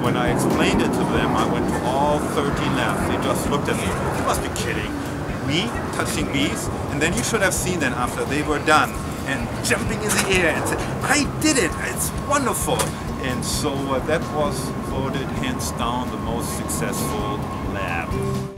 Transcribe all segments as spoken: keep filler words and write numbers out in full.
when I explained it to them, I went to all thirteen labs. They just looked at me. You must be kidding. Me touching bees? And then you should have seen them after they were done and jumping in the air and said, I did it! It's wonderful! And so uh, that was voted hands down the most successful lab.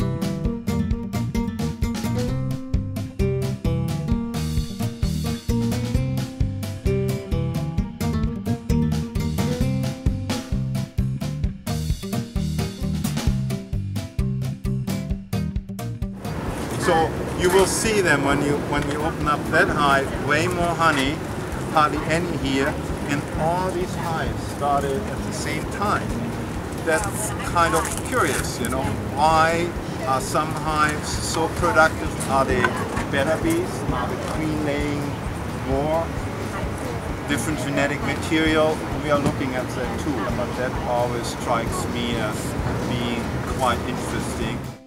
So you will see them when you when you open up that hive, way more honey, hardly any here, and all these hives started at the same time. That's kind of curious, you know. Why are some hives so productive? Are they better bees? Are the queen laying more? Different genetic material? We are looking at that too, but that always strikes me as being quite interesting.